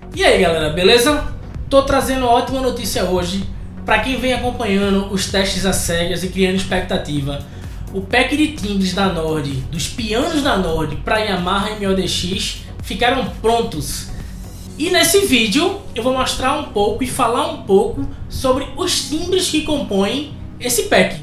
E aí galera, beleza? Tô trazendo uma ótima notícia hoje para quem vem acompanhando os testes às cegas e criando expectativa. O pack de timbres da Nord, dos pianos da Nord para Yamaha MODX ficaram prontos. E nesse vídeo eu vou mostrar um pouco e falar um pouco sobre os timbres que compõem esse pack.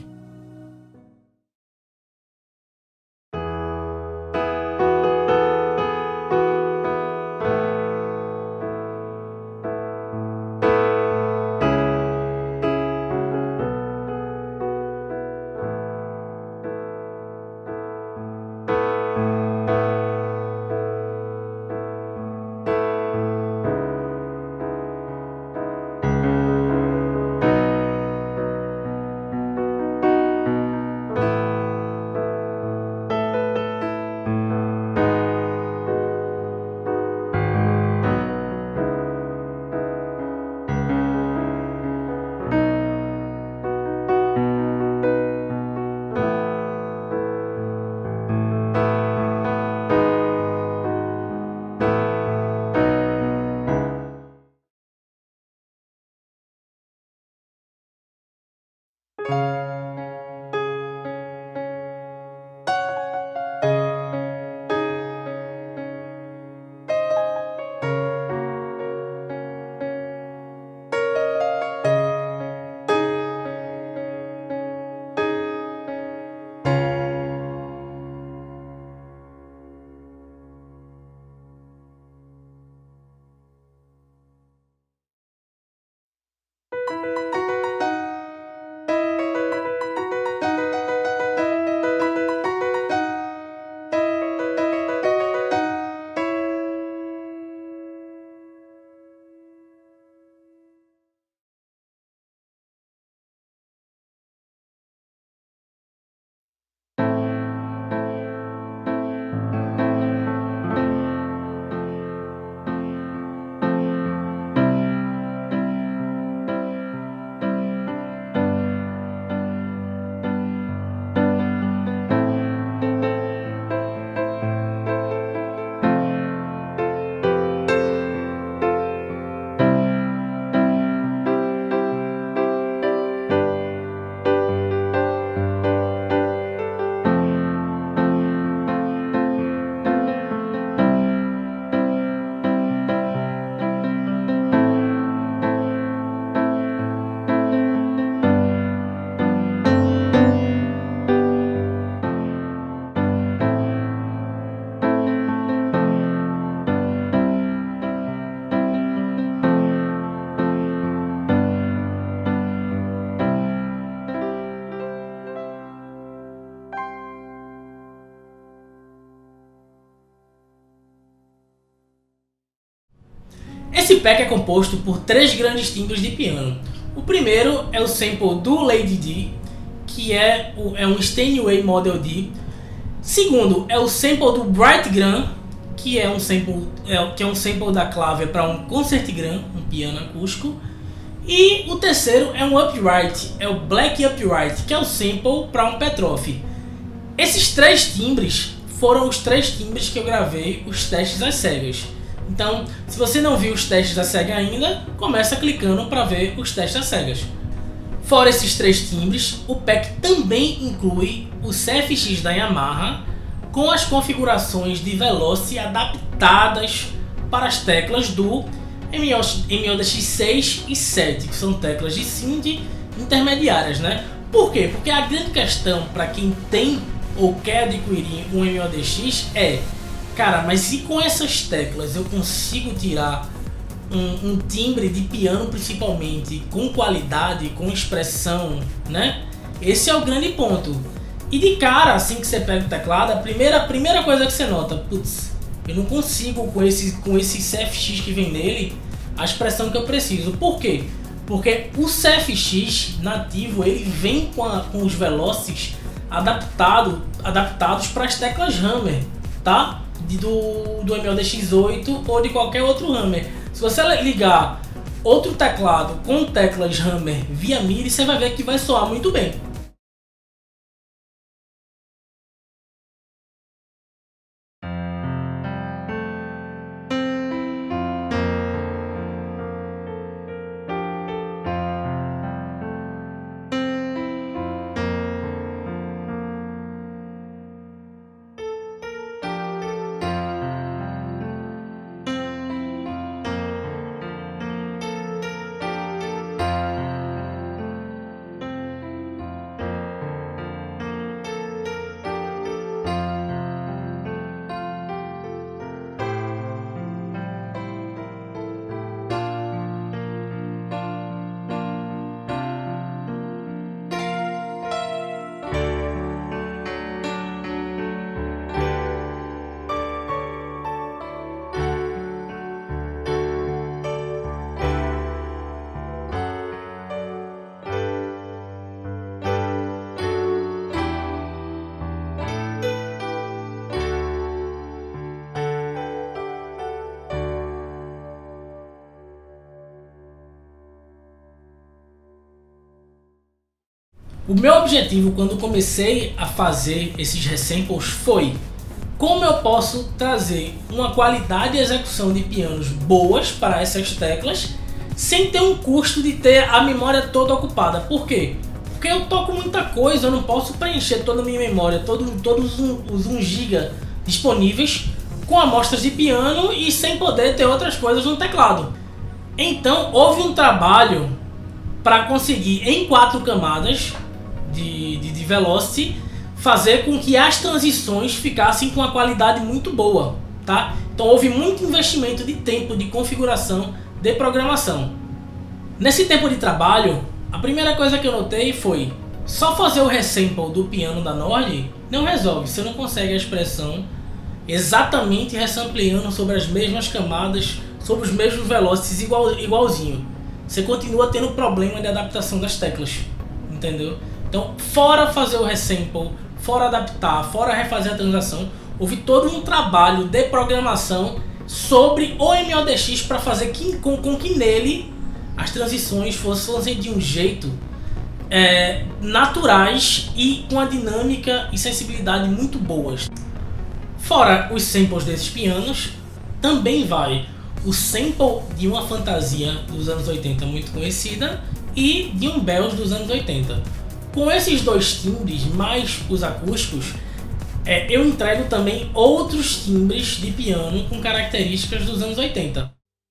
Esse pack é composto por três grandes timbres de piano. O primeiro é o sample do Lady D, que é um Steinway Model D. Segundo é o sample do Bright Grand, que é um sample da clave para um Concert Grand, um piano acústico. E o terceiro é um Upright, é o Black Upright, que é o sample para um Petroff. Esses três timbres foram os três timbres que eu gravei os testes às cegas. Então, se você não viu os testes da cega ainda, começa clicando para ver os testes às cegas. Fora esses três timbres, o pack também inclui o CFX da Yamaha com as configurações de Veloce adaptadas para as teclas do MODX 6 e 7, que são teclas de synth intermediárias, né? Por quê? Porque a grande questão para quem tem ou quer adquirir um MODX é: cara, mas se com essas teclas eu consigo tirar um timbre de piano principalmente com qualidade, com expressão, né? Esse é o grande ponto. E de cara, assim que você pega o teclado, a primeira coisa que você nota: putz, eu não consigo com esse CFX que vem nele a expressão que eu preciso. Por quê? Porque o CFX nativo ele vem com os Veloces adaptados para as teclas Hammer, tá? Do MODX 8 ou de qualquer outro Hammer. Se você ligar outro teclado com teclas Hammer via MIDI, você vai ver que vai soar muito bem. O meu objetivo quando comecei a fazer esses resamples foi como eu posso trazer uma qualidade de execução de pianos boas para essas teclas sem ter um custo de ter a memória toda ocupada. Por quê? Porque eu toco muita coisa, eu não posso preencher toda a minha memória, todos os 1 GB disponíveis com amostras de piano e sem poder ter outras coisas no teclado. Então houve um trabalho para conseguir em 4 camadas de Velocity fazer com que as transições ficassem com uma qualidade muito boa, tá? Então houve muito investimento de tempo de configuração de programação. Nesse tempo de trabalho, a primeira coisa que eu notei foi só fazer o resample do piano da Nord não resolve, você não consegue a expressão exatamente resampleando sobre as mesmas camadas, sobre os mesmos velocities igualzinho. Você continua tendo problema de adaptação das teclas, entendeu? Então, fora fazer o resample, fora adaptar, fora refazer a transação, houve todo um trabalho de programação sobre o MODX para fazer com que nele as transições fossem de um jeito naturais e com a dinâmica e sensibilidade muito boas. Fora os samples desses pianos, também vai o sample de uma fantasia dos anos 80 muito conhecida e de um Bells dos anos 80. Com esses 2 timbres, mais os acústicos, eu entrego também outros timbres de piano com características dos anos 80.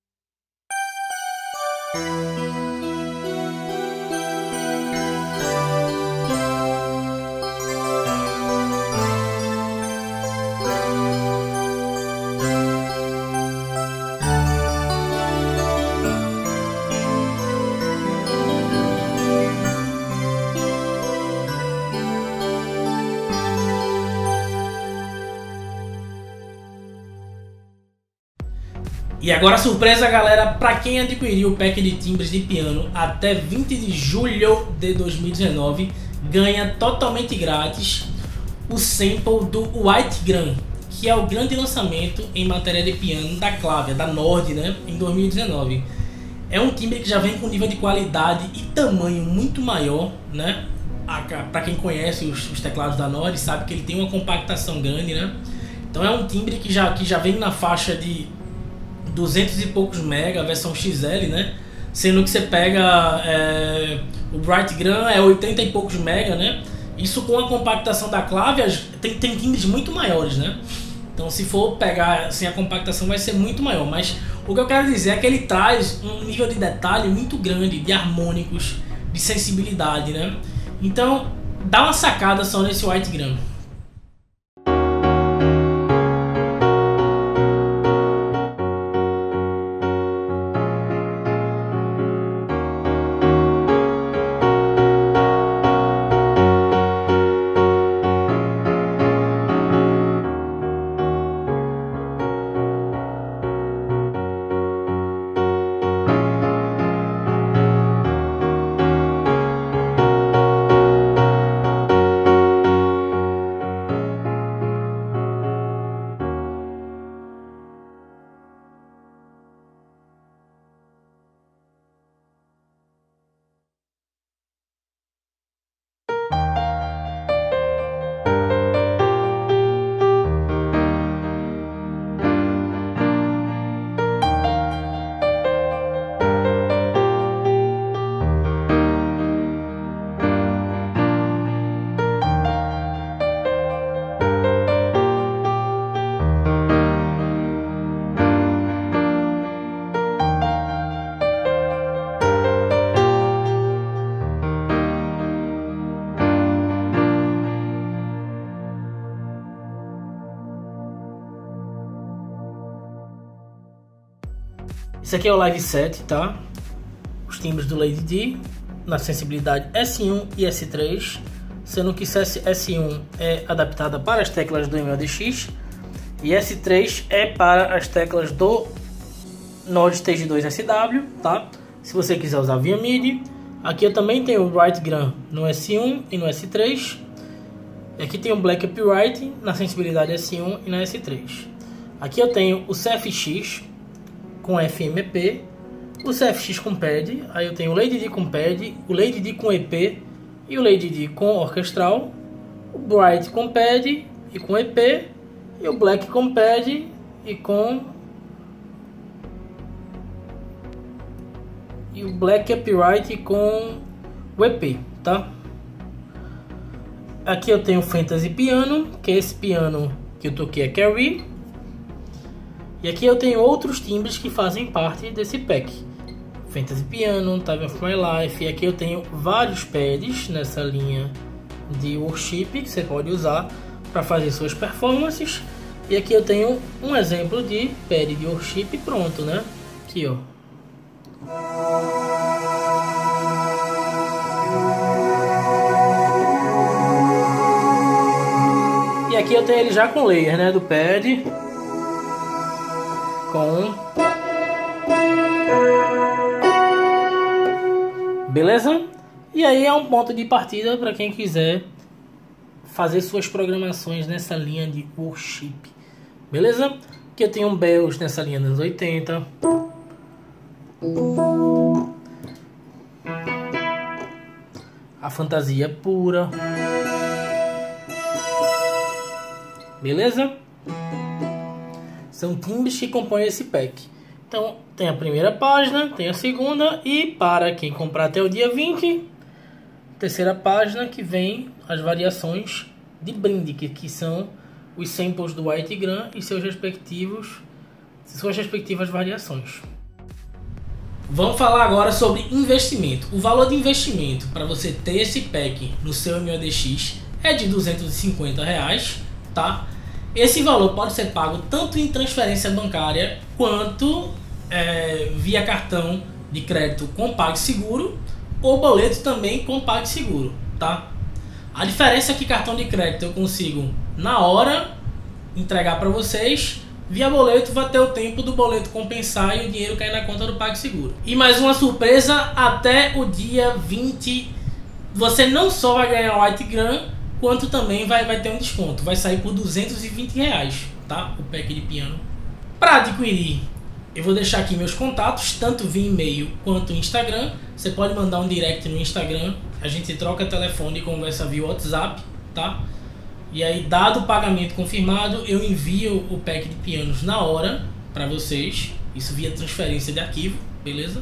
E agora surpresa, galera, para quem adquiriu o pack de timbres de piano até 20 de julho de 2019, ganha totalmente grátis o sample do White Gram, que é o grande lançamento em matéria de piano da Clavia, da Nord, né, em 2019. É um timbre que já vem com nível de qualidade e tamanho muito maior, né? Para quem conhece os teclados da Nord, sabe que ele tem uma compactação grande, né? Então é um timbre que já vem na faixa de 200 e poucos mega, a versão XL, né? Sendo que você pega o Bright Gram é 80 e poucos mega, né? Isso com a compactação da Clavia tem timbres muito maiores, né? Então se for pegar sem a compactação vai ser muito maior, mas o que eu quero dizer é que ele traz um nível de detalhe muito grande, de harmônicos, de sensibilidade, né? Então dá uma sacada só nesse White Gram. Esse aqui é o Live Set, tá? Os timbres do Lady D na sensibilidade S1 e S3, sendo que S1 é adaptada para as teclas do MODX e S3 é para as teclas do Nord Stage 2 SW, tá? Se você quiser usar via MIDI. Aqui eu também tenho o Bright Gram no S1 e no S3. E aqui tem o Black Upright na sensibilidade S1 e na S3. Aqui eu tenho o CFX com FMP, o CFX com pad, aí eu tenho o Lady D com pad, o Lady D com EP e o Lady D com orquestral, o Bright com pad e com EP, e o Black com pad e com o Black Upright com o EP, tá? Aqui eu tenho o Fantasy Piano, que é esse piano que eu toquei a Carrie. E aqui eu tenho outros timbres que fazem parte desse pack. Fantasy Piano, Time of My Life. E aqui eu tenho vários pads nessa linha de worship que você pode usar para fazer suas performances. E aqui eu tenho um exemplo de pad de worship pronto, né? Aqui, ó. E aqui eu tenho ele já com layer, né, do pad, beleza? E aí é um ponto de partida para quem quiser fazer suas programações nessa linha de worship, beleza? Aqui eu tenho um bells nessa linha dos anos 80. A fantasia pura. Beleza? São timbres que compõem esse pack. Então tem a primeira página, tem a segunda, e para quem comprar até o dia 20, terceira página, que vem as variações de brinde, que são os samples do White Gram e suas respectivas variações. Vamos falar agora sobre investimento. O valor de investimento para você ter esse pack no seu MODX é de R$250, tá? Esse valor pode ser pago tanto em transferência bancária quanto via cartão de crédito com PagSeguro ou boleto também com PagSeguro, tá? A diferença é que cartão de crédito eu consigo na hora entregar para vocês, via boleto vai ter o tempo do boleto compensar e o dinheiro cair na conta do PagSeguro. E mais uma surpresa, até o dia 20 você não só vai ganhar o White Gram, quanto também vai ter um desconto. Vai sair por R$220, tá? O pack de piano. Para adquirir, eu vou deixar aqui meus contatos, tanto via e-mail quanto Instagram. Você pode mandar um direct no Instagram, a gente troca telefone e conversa via WhatsApp, tá? E aí, dado o pagamento confirmado, eu envio o pack de pianos na hora para vocês. Isso via transferência de arquivo, beleza?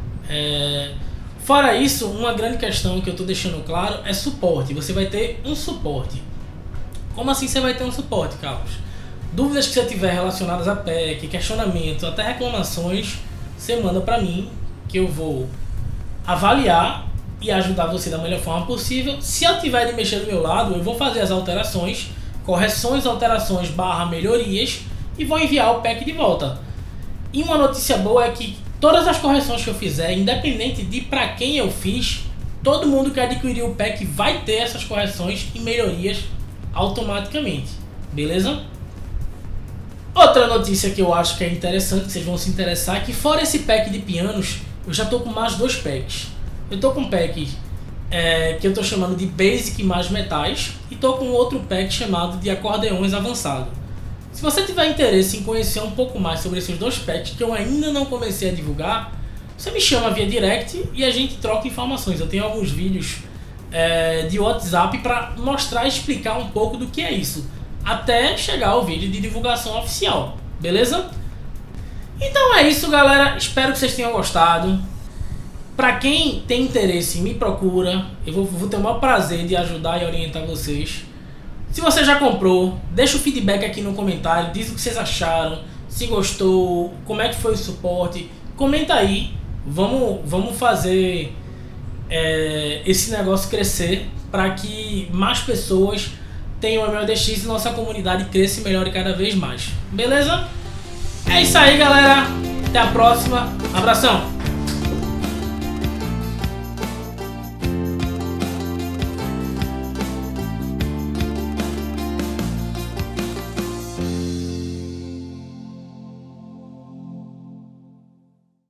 Fora isso, uma grande questão que eu estou deixando claro é suporte. Você vai ter um suporte. Como assim você vai ter um suporte, Carlos? Dúvidas que você tiver relacionadas a pack, questionamento, até reclamações, você manda para mim, que eu vou avaliar e ajudar você da melhor forma possível. Se eu tiver de mexer do meu lado, eu vou fazer as alterações, correções, alterações / melhorias, e vou enviar o pack de volta. E uma notícia boa é que todas as correções que eu fizer, independente de para quem eu fiz, todo mundo que adquirir o pack vai ter essas correções e melhorias automaticamente, beleza? Outra notícia que eu acho que é interessante, que vocês vão se interessar, é que fora esse pack de pianos, eu já estou com mais 2 packs. Eu estou com um pack que eu estou chamando de Basic mais metais, e estou com outro pack chamado de acordeões avançado. Se você tiver interesse em conhecer um pouco mais sobre esses 2 packs que eu ainda não comecei a divulgar, você me chama via direct e a gente troca informações. Eu tenho alguns vídeos de WhatsApp para mostrar e explicar um pouco do que é isso, até chegar ao vídeo de divulgação oficial, beleza? Então é isso, galera, espero que vocês tenham gostado. Para quem tem interesse, me procura, eu vou ter o maior prazer de ajudar e orientar vocês. Se você já comprou, deixa o feedback aqui no comentário, diz o que vocês acharam, se gostou, como é que foi o suporte, comenta aí, vamos fazer esse negócio crescer para que mais pessoas tenham o MODX e nossa comunidade cresça e melhore cada vez mais, beleza? É isso aí, galera, até a próxima, abração!